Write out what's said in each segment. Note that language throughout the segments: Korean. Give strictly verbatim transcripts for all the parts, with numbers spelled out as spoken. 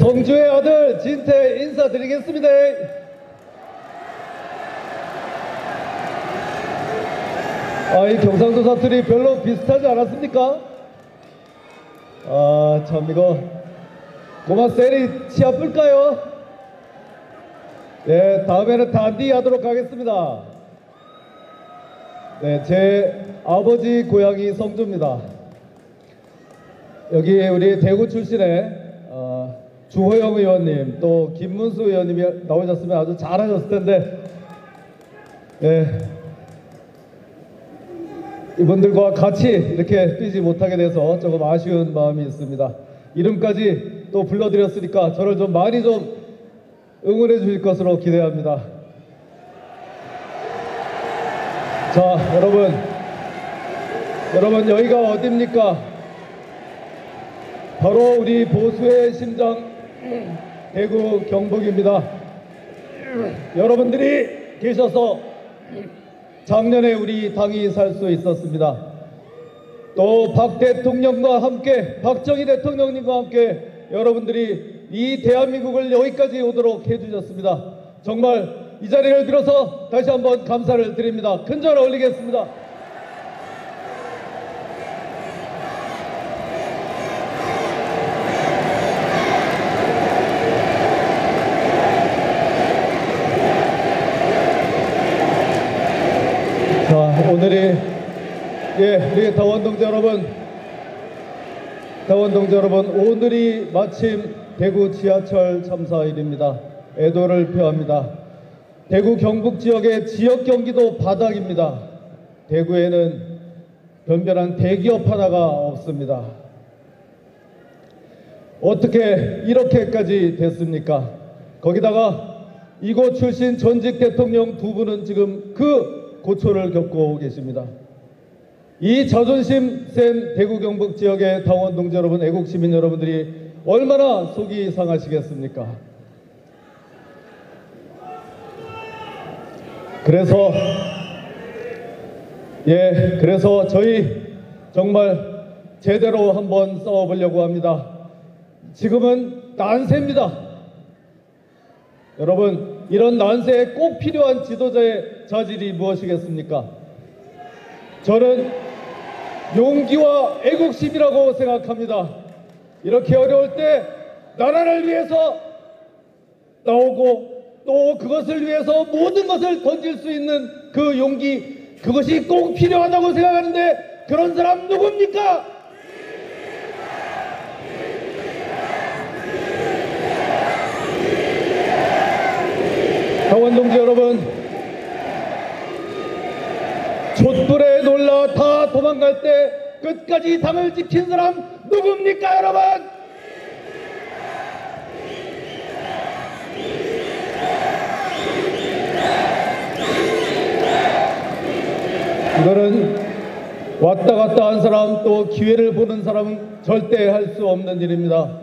성주의 아들 진태 인사드리겠습니다. 아, 이 경상도 사투리 별로 비슷하지 않았습니까? 아, 참 이거 고마 셀이 치 아플까요? 네, 다음에는 단디 하도록 하겠습니다. 네, 제 아버지 고향이 성주입니다. 여기 우리 대구 출신의 어, 주호영 의원님 또 김문수 의원님이 나오셨으면 아주 잘하셨을 텐데, 네, 이분들과 같이 이렇게 뛰지 못하게 돼서 조금 아쉬운 마음이 있습니다. 이름까지 또 불러드렸으니까 저를 좀 많이 좀 응원해 주실 것으로 기대합니다. 자, 여러분, 여러분 여기가 어디입니까? 바로 우리 보수의 심장 대구 경북입니다. 여러분들이 계셔서 작년에 우리 당이 살 수 있었습니다. 또 박 대통령과 함께, 박정희 대통령님과 함께 여러분들이 이 대한민국을 여기까지 오도록 해주셨습니다. 정말 이 자리를 빌어서 다시 한번 감사를 드립니다. 큰절 올리겠습니다. 자, 오늘이, 예, 우리 당원 동지 여러분, 당원 동지 여러분, 오늘이 마침 대구 지하철 참사일입니다. 애도를 표합니다. 대구 경북 지역의 지역 경기도 바닥입니다. 대구에는 변변한 대기업 하나가 없습니다. 어떻게 이렇게까지 됐습니까? 거기다가 이곳 출신 전직 대통령 두 분은 지금 그 고초를 겪고 계십니다. 이 자존심 센 대구 경북 지역의 당원 동지 여러분, 애국 시민 여러분들이 얼마나 속이 상하시겠습니까? 그래서 예, 그래서 저희 정말 제대로 한번 싸워보려고 합니다. 지금은 난세입니다. 여러분, 이런 난세에 꼭 필요한 지도자의 자질이 무엇이겠습니까? 저는 용기와 애국심이라고 생각합니다. 이렇게 어려울 때 나라를 위해서 나오고 또 그것을 위해서 모든 것을 던질 수 있는 그 용기, 그것이 꼭 필요하다고 생각하는데 그런 사람 누굽니까? 당원 동지 여러분, 촛불에 놀라 다 도망갈 때 끝까지 당을 지킨 사람 누굽니까, 여러분? 이거는 왔다 갔다 한 사람, 또 기회를 보는 사람은 절대 할 수 없는 일입니다.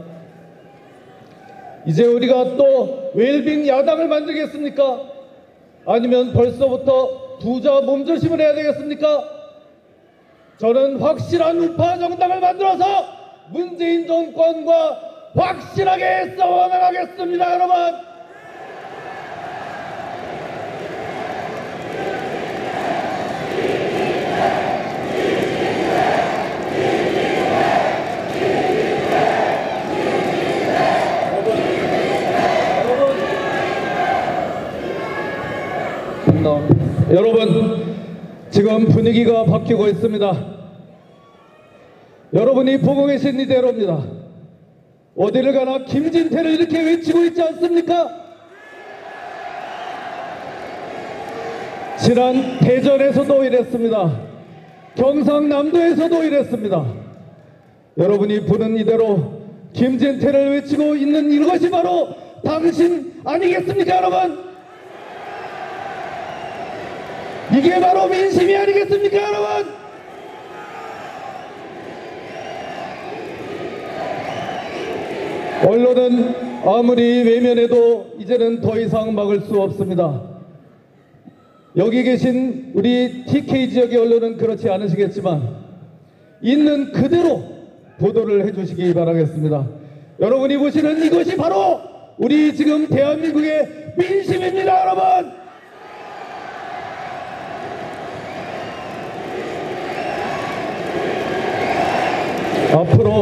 이제 우리가 또 웰빙 야당을 만들겠습니까? 아니면 벌써부터 부자 몸조심을 해야 되겠습니까? 저는 확실한 우파 정당을 만들어서 문재인 정권과 확실하게 싸워나가겠습니다, 여러분! 여러분, 지금 분위기가 바뀌고 있습니다. 여러분이 보고 계신 이대로입니다. 어디를 가나 김진태를 이렇게 외치고 있지 않습니까? 지난 대전에서도 이랬습니다. 경상남도에서도 이랬습니다. 여러분이 보는 이대로 김진태를 외치고 있는 이것이 바로 당신 아니겠습니까, 여러분? 이게 바로 민심이 아니겠습니까, 여러분? 언론은 아무리 외면해도 이제는 더 이상 막을 수 없습니다. 여기 계신 우리 티케이 지역의 언론은 그렇지 않으시겠지만 있는 그대로 보도를 해주시기 바라겠습니다. 여러분이 보시는 이것이 바로 우리 지금 대한민국의 민심입니다, 여러분. 앞으로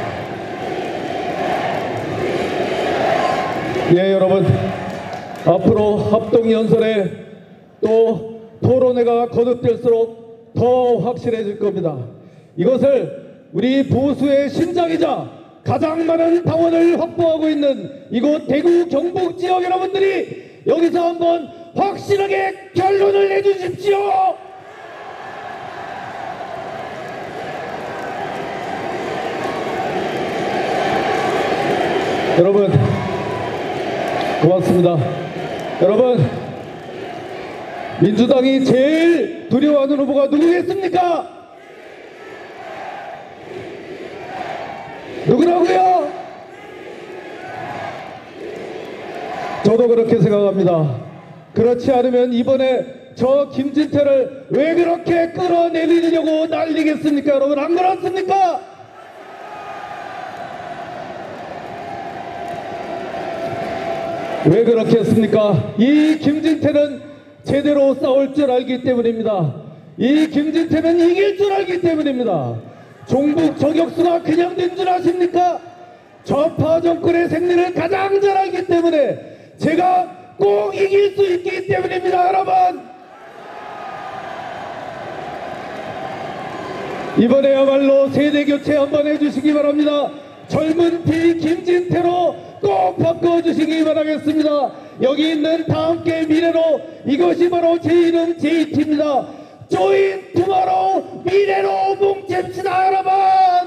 예 여러분 앞으로 합동연설에 또 토론회가 거듭될수록 더 확실해질 겁니다. 이것을 우리 보수의 심장이자 가장 많은 당원을 확보하고 있는 이곳 대구 경북 지역 여러분들이 여기서 한번 확실하게 결론을 내주십시오. 여러분 고맙습니다. 여러분 민주당이 제일 두려워하는 후보가 누구겠습니까? 누구라고요? 저도 그렇게 생각합니다. 그렇지 않으면 이번에 저 김진태를 왜 그렇게 끌어내리려고 난리겠습니까? 여러분 안 그렇습니까? 왜 그렇게 했습니까? 이 김진태는 제대로 싸울 줄 알기 때문입니다. 이 김진태는 이길 줄 알기 때문입니다. 종북 저격수가 그냥 된 줄 아십니까? 좌파 정권의 생리를 가장 잘 알기 때문에 제가 꼭 이길 수 있기 때문입니다, 여러분. 이번에야말로 세대교체 한번 해주시기 바랍니다. 젊은 피 김진태로 꼭 바꿔주시기 바라겠습니다. 여기 있는 다 함께 미래로, 이것이 바로 제 이름 제이티입니다. 조인 투마로우, 미래로 뭉칩시다, 여러분.